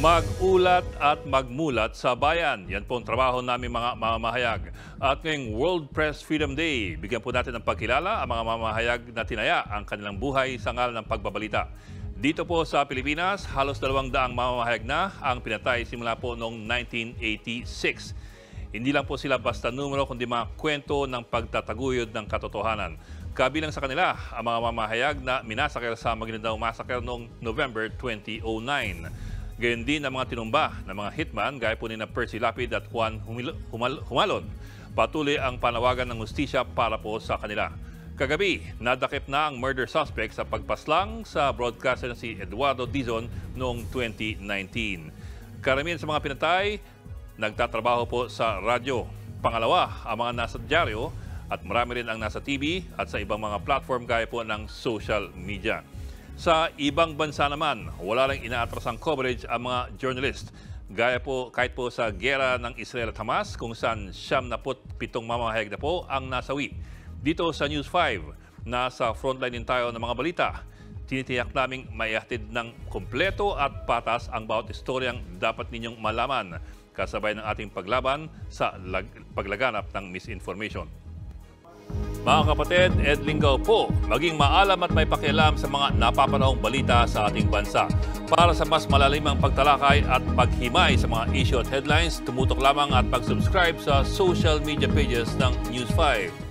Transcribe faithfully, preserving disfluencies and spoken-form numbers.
Mag-ulat at magmulat sa bayan. Yan po ang trabaho namin mga mamamahayag. At ngayong World Press Freedom Day, bigyan po natin ng pagkilala ang mga mamamahayag na tinaya ang kanilang buhay sa ngalan ng pagbabalita. Dito po sa Pilipinas, halos dalawang daang mamamahayag na ang pinatay simula po noong nineteen eighty-six. Hindi lang po sila basta numero kundi mga kwento ng pagtataguyod ng katotohanan. Kabilang sa kanila ang mga mamahayag na minasakir sa Maguindanao Massacre noong November twenty oh nine. Gayon din ang mga tinumba ng mga hitman gaya po ni na Percy Lapid at Juan Humil Humal Humalon. Patuloy ang panawagan ng hustisya para po sa kanila. Kagabi, nadakip na ang murder suspect sa pagpaslang sa broadcaster na si Eduardo Dizon noong twenty nineteen. Karamihan sa mga pinatay, nagtatrabaho po sa radyo. Pangalawa, ang mga nasa dyaryo at marami rin ang nasa T V at sa ibang mga platform gaya po ng social media. Sa ibang bansa naman, wala lang inaatrasang coverage ang mga journalist. Gaya po kahit po sa gera ng Israel at Hamas kung saan siyam na pitong mamamahayag na po ang nasawi. Dito sa News five, nasa frontline din tayo ng mga balita. Tinitiyak naming maihatid ng kompleto at patas ang bawat istoryang dapat ninyong malaman kasabay ng ating paglaban sa paglaganap ng misinformation. Mga kapatid, Ed Lingaw po, maging maalam at may pakialam sa mga napapanahong balita sa ating bansa. Para sa mas malalimang pagtalakay at paghimay sa mga issue at headlines, tumutok lamang at pag-subscribe sa social media pages ng News five.